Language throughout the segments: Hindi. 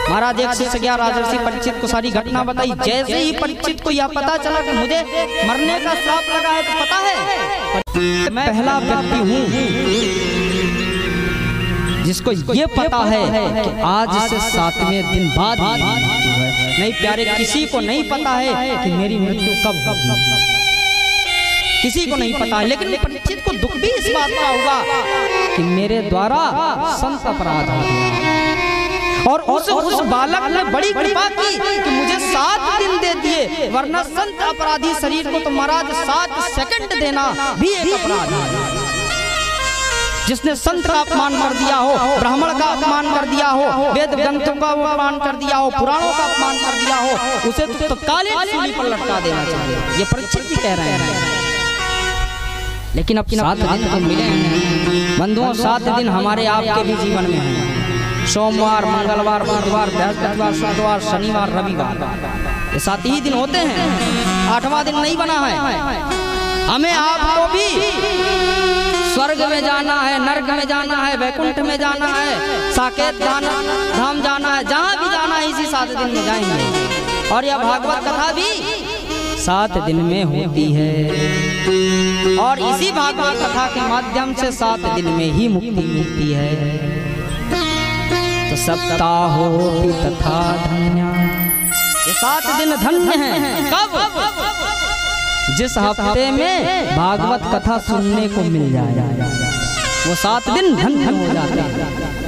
महाराज एक शिष्य गया राजर्षि परीक्षित को सारी घटना बताई। जैसे ही परीक्षित को यह पता चला कि मुझे मरने का श्राप लगा है, तो पता है मैं पहला व्यक्ति हूँ जिसको ये पता है कि आज से 7वें दिन बाद मृत्यु है। नहीं प्यारे, किसी को नहीं पता है कि मेरी मृत्यु कब होगी, किसी को नहीं पता है। लेकिन परीक्षित को दुख भी इस बात का हुआ कि मेरे द्वारा संत अपराध हो गया, और उस बालक ने बड़ी कृपा की कि मुझे 7 दिन दे दिए, वरना संत अपराधी शरीर को तो महाराज 7 सेकंड देना भी एक अपराध है। जिसने संत का अपमान कर दिया हो, ब्राह्मण का अपमान कर दिया हो, वेद ग्रंथों का अपमान कर दिया हो, पुराणों का अपमान कर दिया हो, उसे तो तत्कालीन सूली पर लटका देना चाहिए। ये परीक्षित जी कह रहे हैं। लेकिन अब 7 दिन तो मिले हैं बंधुओं, 7 दिन हमारे आपके भी जीवन में हैं। सोमवार, मंगलवार, बुधवार, बृहस्पतिवार, शुक्रवार, शनिवार, रविवार, ये 7 ही दिन होते हैं। 8वां दिन नहीं बना है। हमें आपको भी स्वर्ग में जाना है, नरक में जाना है, वैकुंठ में जाना है, साकेत धाम जाना है, जहाँ भी जाना है इसी 7 दिन में जाएंगे। और यह भागवत कथा भी 7 दिन में होती है, और इसी भागवत कथा के माध्यम से 7 दिन में ही मुक्ति मिलती है। तो सप्ताहो तथा धन्य, ये 7 दिन धन्य हैं। कब? जिस हफ्ते में भागवत कथा सुनने को मिल जाए, वो 7 दिन धन्य हो जाते हैं।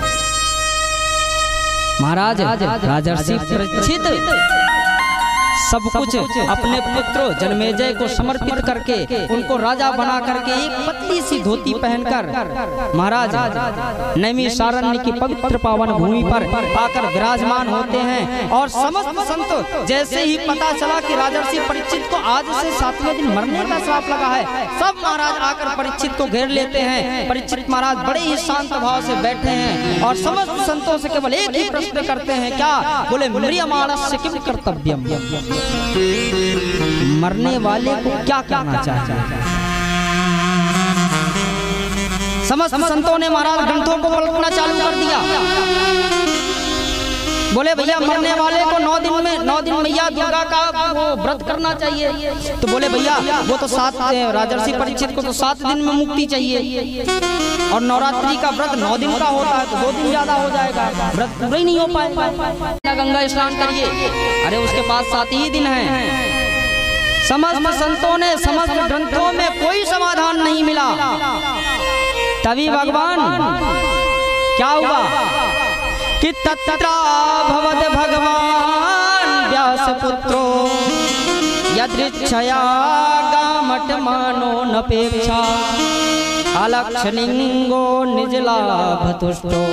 महाराज राजर्षि परीक्षित सब कुछ अपने पुत्र जन्मेजय को समर्पित करके उनको राजा बना करके एक पतली सी धोती पहनकर महाराज नैमिषारण्य की पवित्र पावन भूमि पर आकर विराजमान होते हैं। और समस्त संत जैसे ही पता चला कि राजर्षि परीक्षित को आज से 7वें दिन मरने का श्राप लगा है, सब महाराज आकर परीक्षित को घेर लेते हैं। परीक्षित महाराज बड़े ही शांत भाव से बैठे हैं और समस्त संतों से केवल एक ही प्रश्न करते हैं। क्या? बोले म्रियमाणस्य किम कर्तव्यम, मरने वाले को क्या करना चाहिए। समस्त संतों ने महाराज ग्रंथों को पलटना चालू कर दिया। बोले भैया मरने वाले को 9 दिन मैया दुर्गा का वो व्रत करना चाहिए। तो बोले भैया वो तो 7 राजर्षि परीक्षित को तो 7 दिन में मुक्ति चाहिए, और नवरात्रि का व्रत 9 दिन का होता है, तो 2 दिन ज्यादा हो जाएगा, व्रत पूरा ही नहीं हो पाएगा। गंगा स्नान करिए, अरे उसके पास 7 ही दिन हैं। समस्त संतों ने समस्त ग्रंथों में कोई समाधान नहीं मिला। तभी भगवान क्या हुआ कि तत्रा भवद भगवान व्यास पुत्रो यदृच्छया गामट मानो नपेक्षा अलक्षणिंगो निजलाभ तुष्टो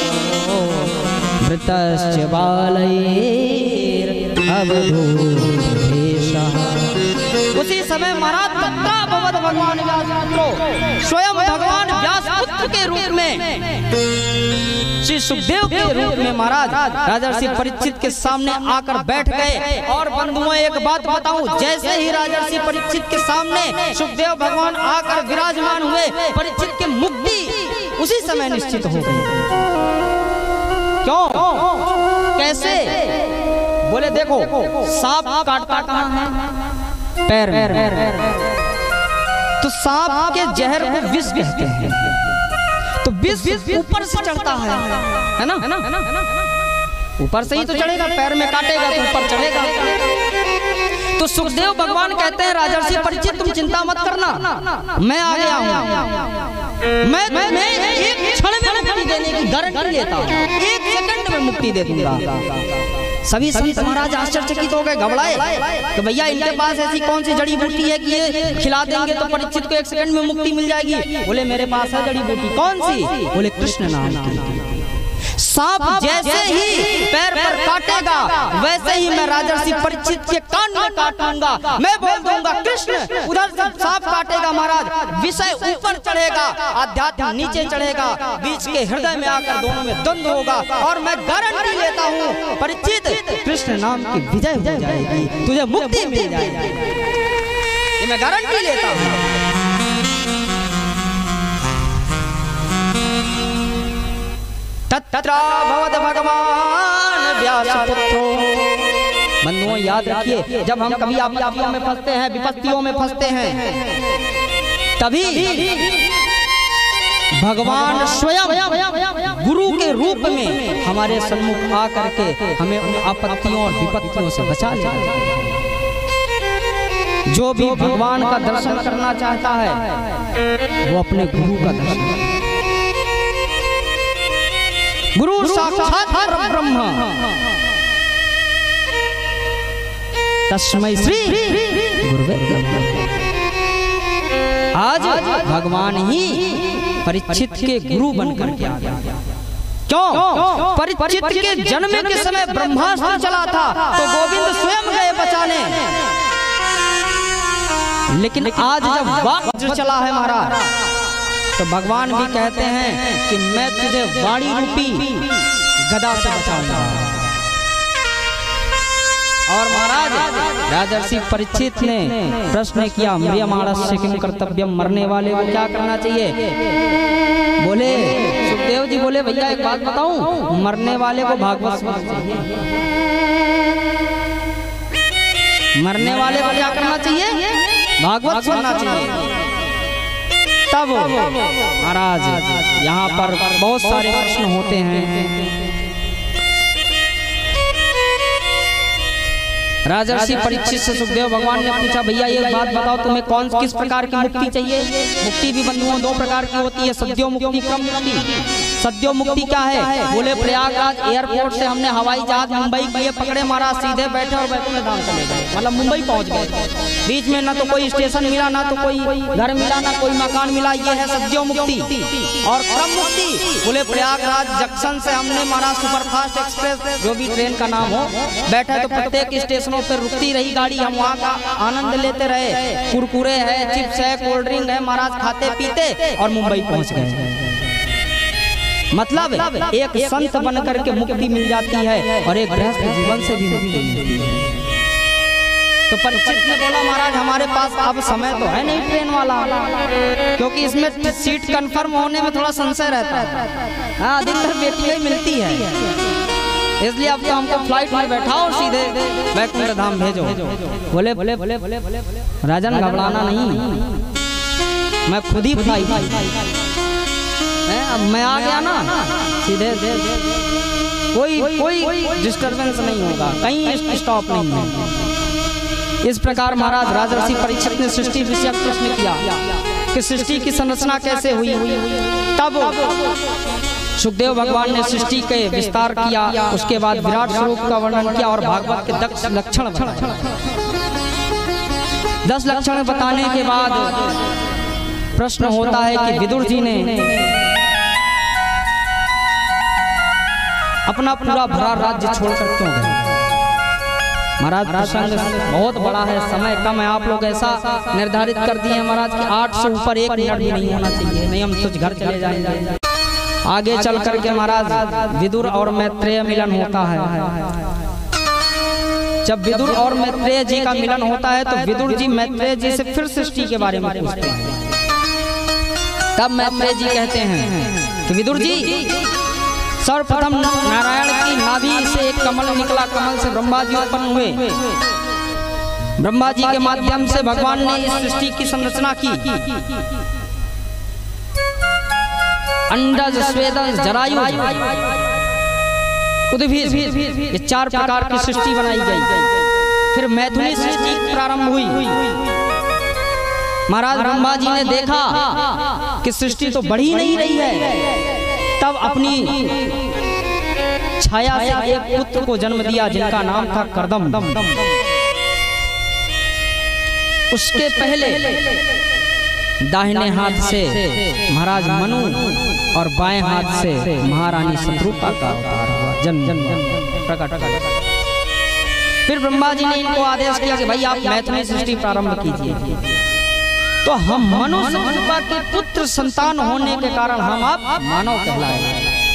मृतश्च बालैर अवधूतवेषः। उसी समय महाराज तत्रा भवद भगवान व्यास पुत्रो, स्वयं भगवान व्यास पुत्र के रूप में श्री सुखदेव के रूप में महाराज राजर्षि परीक्षित के सामने आकर बैठ गए। और बंधुओं एक बात बताऊं, जैसे ही राजर्षि परीक्षित के सामने सुखदेव भगवान आकर विराजमान हुए, परीक्षित की मुक्ति उसी समय निश्चित हो गई। क्यों? कैसे? बोले देखो सांप काटता कहाँ है? पैर में। तो सांप के जहर को विष कहते हैं, तो विष ऊपर से चढ़ता है ना? ऊपर से ही तो चढ़ेगा, पैर में काटेगा तो ऊपर चढ़ेगा। तो सुखदेव भगवान कहते हैं राजर्षि परीक्षित तुम चिंता मत करना, मैं आ गया हूँ। मैं एक क्षण में मुक्ति देने की गारंटी लेता हूँ, 1 सेकंड में मुक्ति दे दूंगा। सभी संत महाराज आश्चर्यचकित हो गए, घबराए कि भैया इनके पास ऐसी कौन सी जड़ी बूटी है कि ये खिला देंगे तो परीक्षित को 1 सेकंड में मुक्ति मिल जाएगी। बोले मेरे पास है जड़ी बूटी। कौन सी? बोले कृष्ण नाम की। सांप जैसे ही पैर पर काटेगा वैसे ही मैं राजर्षि परीक्षित के कान में काटूंगा, मैं बोल दूंगा कृष्ण। उधर से सांप काटेगा महाराज, विषय ऊपर चढ़ेगा, आध्यात्म नीचे चढ़ेगा, बीच के हृदय में आकर दोनों में द्वंद्व होगा। और मैं गारंटी लेता हूँ परीक्षित, कृष्ण नाम की विजय हो जाएगी, तुझे मुक्ति मिल जाएगी, ये मैं गारंटी लेता हूँ। Thank you. 7 तत्र भवद भगवान व्यासपुत्रो। बंधुओं याद रखिए, जब हम कभी आपत्तियों में फंसते हैं, विपत्तियों में फंसते हैं, तभी भगवान स्वयं गुरु के रूप में हमारे सन्मुख आकर के हमें उन आपत्तियों और विपत्तियों से बचा लेगा। जो भी भगवान का दर्शन करना चाहता है वो अपने गुरु का दर्शन, गुरु साक्षात परब्रह्म, तस्मै श्री गुरुवे नमः। आज भगवान ही परीक्षित के गुरु बनकर के आ गया। क्यों? परीक्षित के जन्म के समय ब्रह्मास्त्र चला था तो गोविंद स्वयं गए बचाने, लेकिन आज जब वज्र चला है महाराज, तो भगवान भी कहते हैं कि मैं तुझे वाणी रूपी गदा से बचाऊंगा। और महाराज राजर्षि परीक्षित ने प्रश्न किया, म्रियमाणस्य किम कर्तव्यम, मरने वाले को क्या करना चाहिए? बोले सुखदेव जी बोले भैया एक बात बताऊं, मरने वाले को भागवत सुनना चाहिए। मरने वाले को क्या करना चाहिए? भागवत सुनना चाहिए। तब महाराज यहाँ पर बहुत सारे प्रश्न होते हैं। राजर्षि परीक्षित से सुखदेव भगवान ने पूछा, भैया ये बात बताओ तुम्हें कौन किस प्रकार की मुक्ति चाहिए? मुक्ति भी बंधुओं दो प्रकार की होती है, सद्यो मुक्ति, क्रम मुक्ति। सद्यो मुक्ति क्या है? बोले प्रयागराज एयरपोर्ट से हमने हवाई जहाज मुंबई किए, पकड़े महाराज, सीधे बैठे और वैकुंठ धाम चले गए, मतलब मुंबई पहुंच गए। बीच में ना तो कोई स्टेशन मिला, ना तो कोई घर मिला, ना कोई मकान मिला, ये है सद्यो मुक्ति। और क्रम मुक्ति बोले प्रयागराज जंक्शन से हमने महाराज सुपरफास्ट एक्सप्रेस जो भी ट्रेन का नाम हो बैठे, तो प्रत्येक स्टेशनों पर रुकती रही गाड़ी, हम वहाँ का आनंद लेते रहे, कुरकुरे है, चिप्स है, कोल्ड ड्रिंक है, महाराज खाते पीते और मुंबई पहुंच गए। मतलब एक संत बन करके मुक्ति मिल जाती है और एक गृहस्थ जीवन से भी मुक्ति मिलती है। तो परीक्षित ने बोला, महाराज हमारे पास अब समय तो है नहीं ट्रेन वाला, क्योंकि इसमें सीट कंफर्म होने में थोड़ा संशय रहता है। हाँ, अधिकतर बेटियां ही मिलती है, इसलिए अब तो हमको फ्लाइट में बैठाओ, सीधे वैकुंठ धाम भेजो। बोले राजन घबराना नहीं, मैं खुद ही फ्लाइट, अब मैं आ गया ना, सीधे कोई डिस्टरबेंस नहीं होगा, कहीं स्टॉप नहीं है। इस प्रकार महाराज राजर्षि परीक्षित ने सृष्टि विषयक प्रश्न किया कि सृष्टि की संरचना कैसे हुई। तब सुखदेव भगवान ने सृष्टि के विस्तार किया, उसके बाद विराट स्वरूप का वर्णन किया और भागवत के 10 लक्षण बताए। 10 लक्षण बताने के बाद प्रश्न होता है कि विदुर जी ने अपना पूरा भरा राज्य छोड़कर क्यों गए? महाराज प्रसंग बहुत बड़ा है, समय कम है, आप लोग ऐसा निर्धारित कर दिए महाराज कि 8 से ऊपर 1 मिनट भी नहीं होना चाहिए, नहीं हम कुछ घर चले जाएंगे। आगे चल करके महाराज विदुर और मैत्रेय मिलन होता है। जब विदुर और मैत्रेय जी का मिलन होता है तो विदुर जी मैत्रेय जी से फिर सृष्टि के बारे में पूछते हैं। तब मैत्रेय जी कहते हैं कि विदुर जी, सर्वप्रथम नारायण की नाभि से एक कमल निकला, कमल से ब्रह्मा जी उत्पन्न हुए, ब्रह्मा जी के माध्यम से भगवान ने इस सृष्टि की संरचना की। अंडज, स्वेदज, जरायु, उद्भिज, ये 4 प्रकार की सृष्टि बनाई गई। फिर मैथुनी सृष्टि प्रारंभ हुई। महाराज ब्रह्मा जी ने देखा कि सृष्टि तो बढ़ ही नहीं रही है, तब अपनी छाया से एक पुत्र को जन्म दिया जिनका नाम था कर्दम। उसके पहले दाहिने हाथ से महाराज मनु और बाएं हाथ से महारानी शत्रुपा का अवतार हुआ, जन्म प्रकट। फिर ब्रह्मा जी ने इनको आदेश किया कि भाई आप मैथुनी सृष्टि प्रारंभ कीजिए। तो हम मनु शत्रुपा के पुत्र संतान होने के कारण हम आप मानव कहलाए,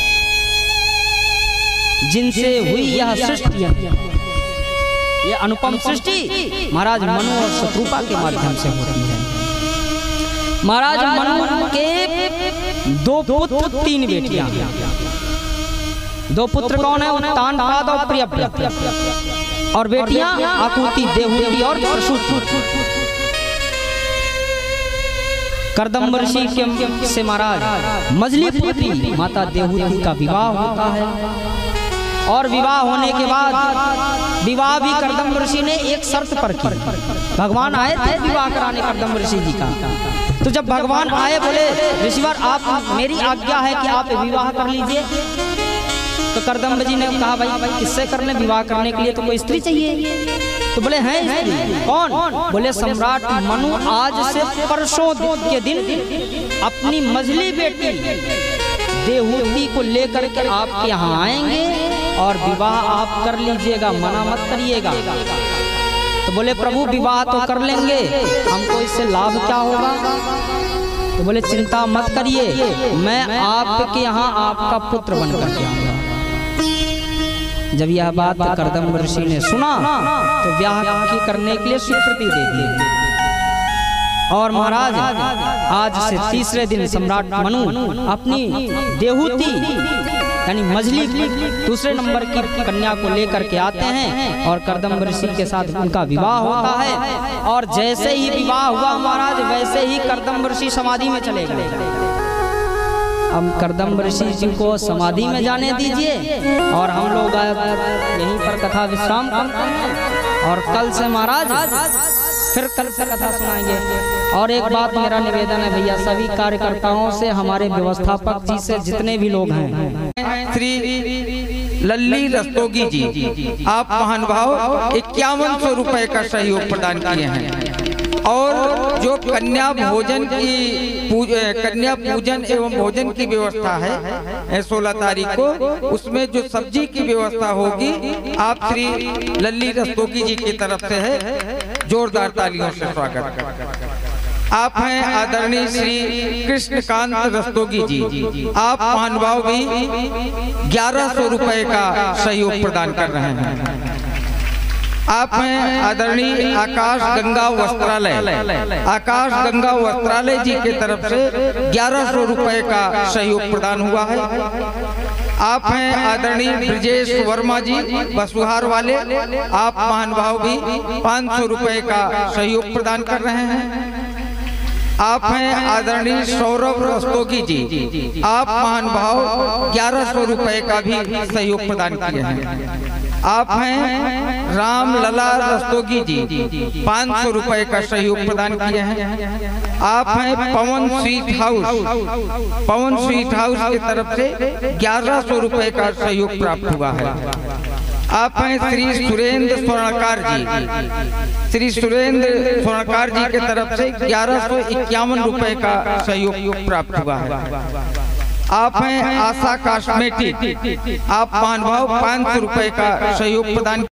जिनसे हुई यह सृष्टि, ये अनुपम सृष्टि महाराज मनु और शत्रुपा के माध्यम से होती है। महाराज मनु के 2 पुत्र 3 बेटियां, दो पुत्र कौन है? उत्तानपाद और प्रियव्रत, और बेटियां आकुति, देवहूति और प्रसूति। कर्दम ऋषि से महाराज मजली पुत्री माता देवहूति का विवाह होता है, और विवाह होने के बाद विवाह भी कर्दम ऋषि ने एक शर्त पर की। भगवान आए थे विवाह कराने कर्दम ऋषि जी का, तो जब भगवान आए बोले ऋषिवर आप मेरी आज्ञा है कि आप विवाह कर लीजिए। तो कर्दम जी ने कहा भाई किससे कर ले? विवाह करने के लिए तो कोई स्त्री चाहिए। तो बोले हैं स्त्री। कौन? बोले सम्राट मनु आज से परसों के दिन अपनी मजली बेटी देवहूति को लेकर के आपके यहाँ आएंगे और विवाह आप कर लीजिएगा, मना मत करिएगा। तो बोले प्रभु विवाह तो कर लेंगे, हमको इससे लाभ क्या होगा? तो बोले चिंता मत करिए, मैं आपके यहाँ आपका पुत्र बन करके आऊंगा। जब यह बात कर्दम ऋषि ने सुना तो ब्याह करने के लिए स्वीकृति दे दी। और महाराज आज से तीसरे दिन सम्राट मनु अपनी देवहूति यानी मजली दूसरे नंबर की कन्या को लेकर के आते हैं और कर्दम ऋषि के साथ उनका विवाह होता है। और जैसे ही विवाह हुआ महाराज वैसे ही कर्दम ऋषि समाधि में चले गए। अब कर्दम ऋषि जी को समाधि में जाने दीजिए और हम लोग यहीं पर कथा विश्राम करते हैं, और कल से महाराज फिर कल से कथा सुनाएंगे। और एक बात मेरा निवेदन है भैया, सभी कार्यकर्ताओं से, हमारे व्यवस्थापक जी से, जितने भी लोग हैं, श्री लल्ली रस्तोगी जी आप महानुभाव 5100 रुपए का सहयोग प्रदान किए हैं। और जो कन्या भोजन की कन्या पूजन एवं भोजन की व्यवस्था है 16 तारीख को, उसमें जो सब्जी की व्यवस्था होगी आप श्री लल्ली रस्तोगी जी की तरफ से है। जोरदार तालियों से स्वागत। आप हैं आदरणीय श्री कृष्णकांत रस्तोगी जी, आप महानुभाव भी 1100 रुपए का सहयोग प्रदान कर रहे हैं। आप हैं आदरणीय आकाश गंगा वस्त्रालय जी के तरफ से 1100 रुपए का सहयोग प्रदान हुआ है। आप हैं आदरणीय ब्रजेश वर्मा जी बसुहार वाले, आप महानुभाव भी 500 रुपए का सहयोग प्रदान कर रहे हैं। आप हैं आदरणीय सौरभ रस्तोगी जी, आप महानुभाव 1100 रुपए का भी सहयोग प्रदान किए हैं। आप हैं राम लला रस्तोगी जी 500 रुपए का सहयोग प्रदान किए हैं। आप हैं पवन स्वीट हाउस की तरफ से 1100 रुपए का सहयोग प्राप्त हुआ है। आप हैं श्री सुरेंद्र स्वर्णकार जी के तरफ से 1151 रुपए का सहयोग प्राप्त हुआ है। आप हैं आशा कॉस्मेटिक, आप महानुभाव 500 रुपए का सहयोग प्रदान।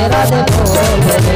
राधे राधे बोले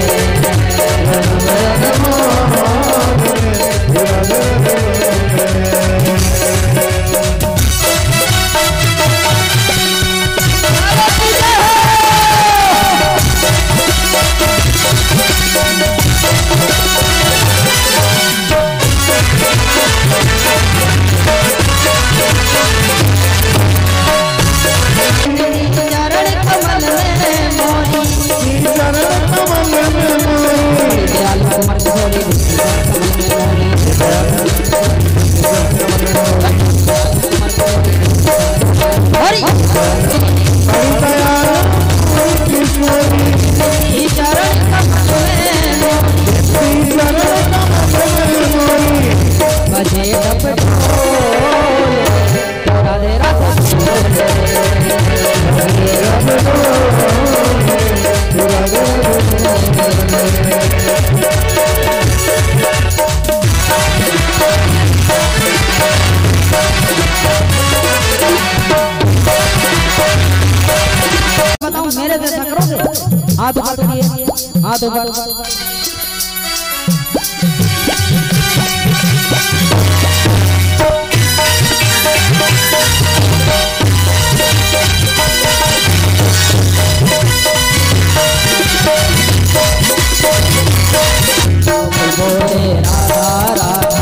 मेरे जैसा करोगे। हाथ ऊपर करिए, हाथ ऊपर। बोले राधा राधा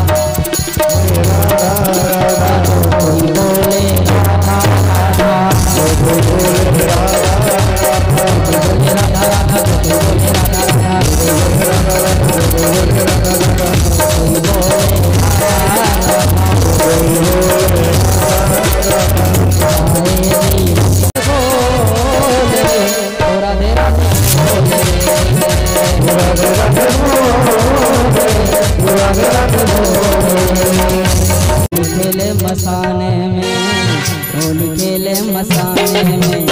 खेले मसाने में, होली खेले मसाने में।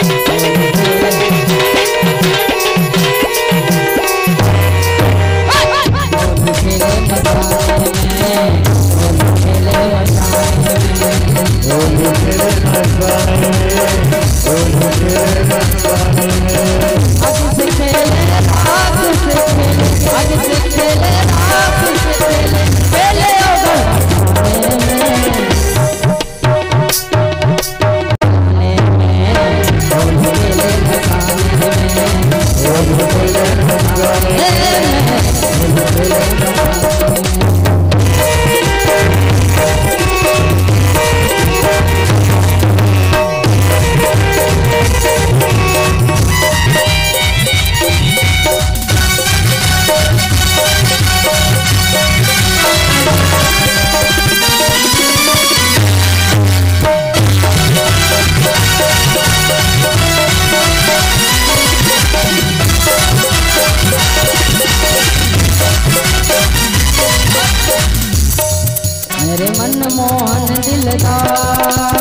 मेरे मनमोहन दिलदार,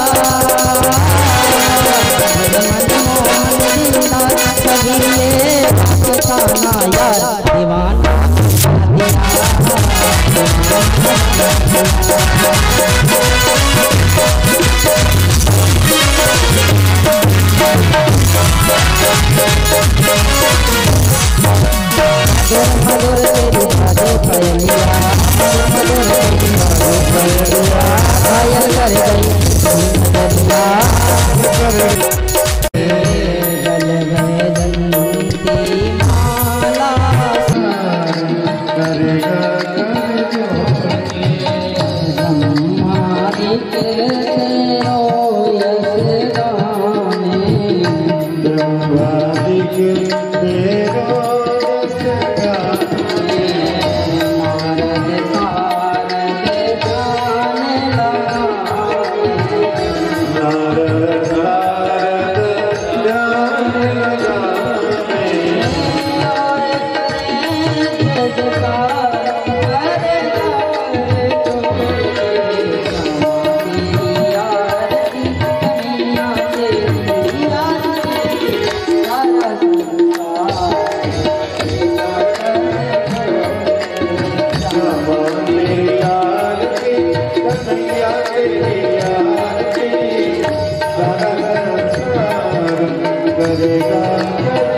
मेरे मनमोहन दिलदार, कभी ये पाकिस्ताना यार दीवाना करेगा।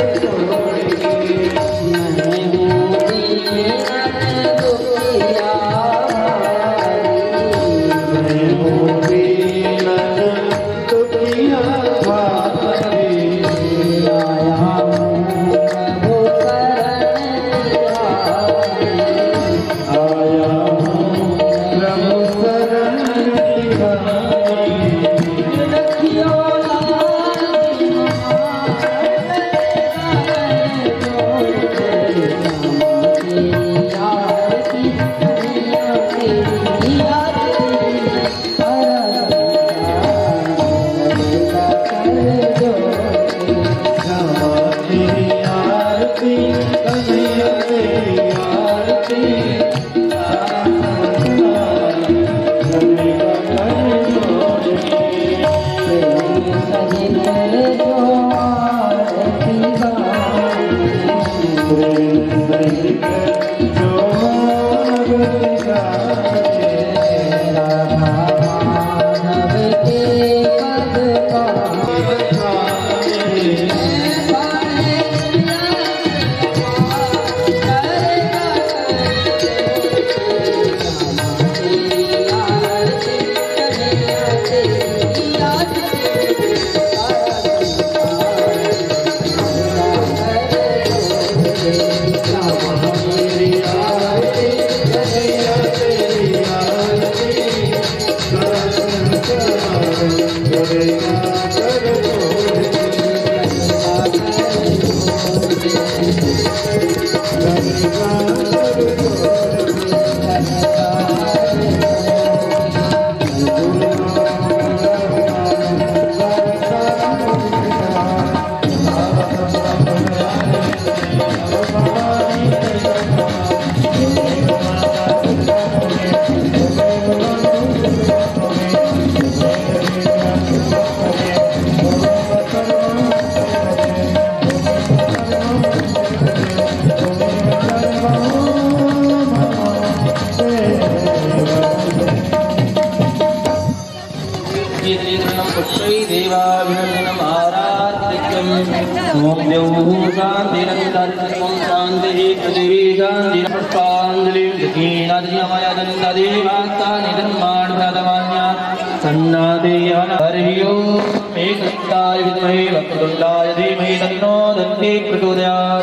शांति पृथ्वी शांति पुष्पांजलि दक्षिणादिमयदंतदेवास्तानि धर्माणि प्रदमान्या सन्नादेयन हरियो मेघदत्ताय विद्महे वक्रतुण्डाय धीमहि तन्नो दन्ति प्रचोदयात्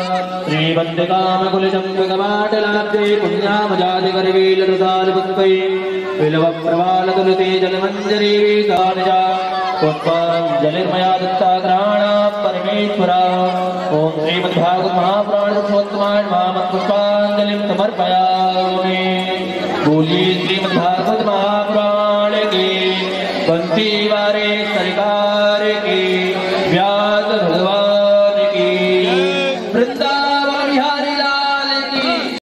श्रीवन्द्यकामकुलचम्पकवाटलाब्धे पुण्यामजातिकरवीलरसालपुष्पै बिल्वप्रवालतुलसी जलमञ्जरी वेदानिजा पुष्पाञ्जलिर्मया दत्ता ग्रहाणा परमेश्वरा ॐ श्रीमद्भागवत महापुराण पुरुषोत्तमाय पुष्पाञ्जलिं समर्पयामि। बोलिए श्रीमद्भागवत महापुराण की बंसी वारे सरकार की